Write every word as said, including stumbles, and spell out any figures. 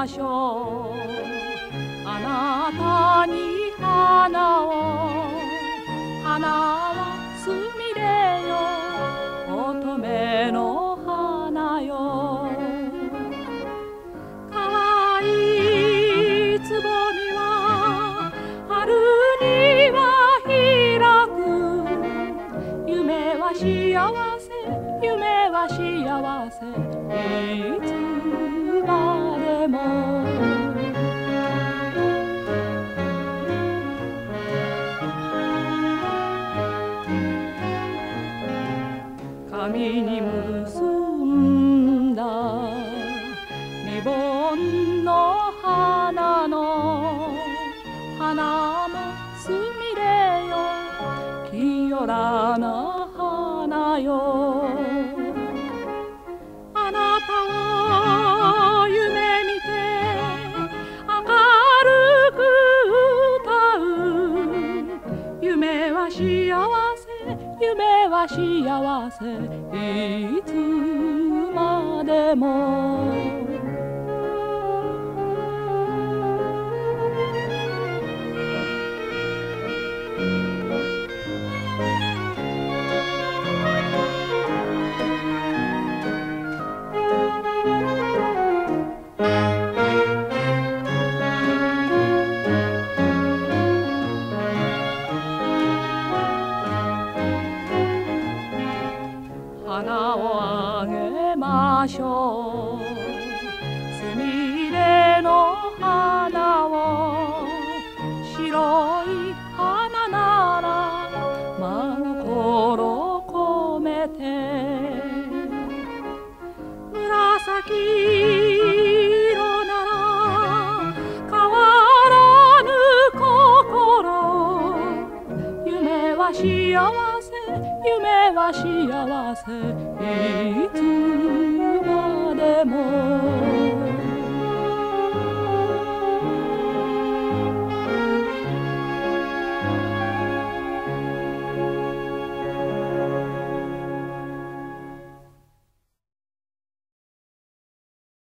ましょう。あなたに花を、花はすみれよ、乙女の花よ。かわいいつぼみは春には開く。夢は幸せ、夢は幸せ、いつまでも。髪に結んだリボンの花の、花もすみれよ、清らな花よ。あなたを夢見て明るく歌う。夢は幸せ、夢は幸せ、いつまでも。花をあげましょう。すみれの花を、白い花なら真心込めて。紫色なら変わらぬ心。夢は幸せ、夢は幸せ。